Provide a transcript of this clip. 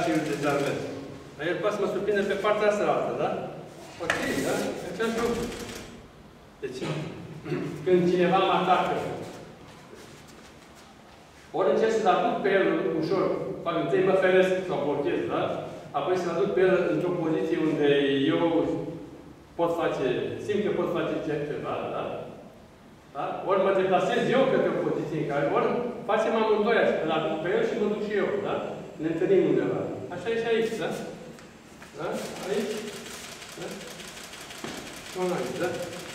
și îl dezarmez. Dar el poate să mă surprinde pe partea asta altă, da? Ok, da? Același lucru. Deci, când cineva mă atacă, ori încerc să-l aduc pe el ușor, fac întâi mă feresc sau blochez, da? Apoi să-l aduc pe el într-o poziție unde eu pot face, simt că pot face ceva, da? Da? Ori mă deplasez eu către o poziție în care, ori facem amândoi așa, îl aduc pe el și mă duc și eu, da? Ne întâlnim undeva. Așa e și aici, da? Da? Aici? Da? Și aici, da?